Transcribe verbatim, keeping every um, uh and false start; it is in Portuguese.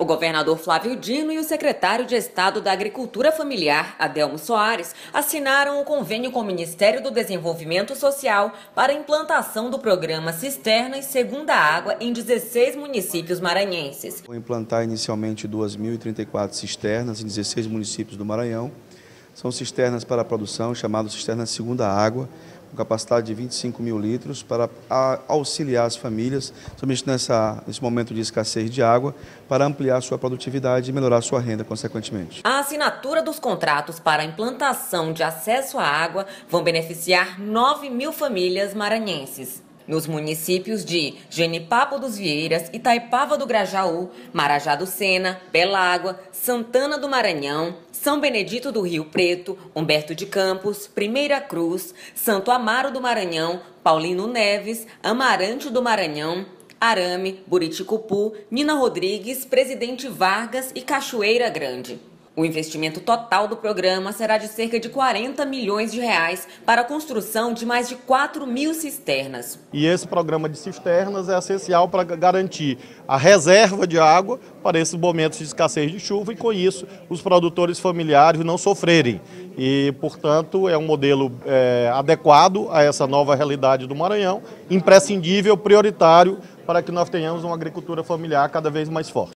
governador Flávio Dino e o secretário de Estado da Agricultura Familiar, Adelmo Soares, assinaram um convênio com o Ministério do Desenvolvimento Social para a implantação do programa Cisternas Segunda Água em dezesseis municípios maranhenses. Vou implantar inicialmente duas mil e trinta e quatro cisternas em dezesseis municípios do Maranhão. São cisternas para a produção, chamadas cisternas Segunda Água, com capacidade de vinte e cinco mil litros, para auxiliar as famílias, somente nessa, nesse momento de escassez de água, para ampliar sua produtividade e melhorar sua renda, consequentemente. A assinatura dos contratos para a implantação de acesso à água vão beneficiar nove mil famílias maranhenses. Nos municípios de Genipapo dos Vieiras, Itaipava do Grajaú, Marajá do Sena, Belágua, Santana do Maranhão, São Benedito do Rio Preto, Humberto de Campos, Primeira Cruz, Santo Amaro do Maranhão, Paulino Neves, Amarante do Maranhão, Arame, Buriticupu, Nina Rodrigues, Presidente Vargas e Cachoeira Grande. O investimento total do programa será de cerca de quarenta milhões de reais para a construção de mais de quatro mil cisternas. E esse programa de cisternas é essencial para garantir a reserva de água para esses momentos de escassez de chuva e, com isso, os produtores familiares não sofrerem. E, portanto, é um modelo é, adequado a essa nova realidade do Maranhão, imprescindível, prioritário, para que nós tenhamos uma agricultura familiar cada vez mais forte.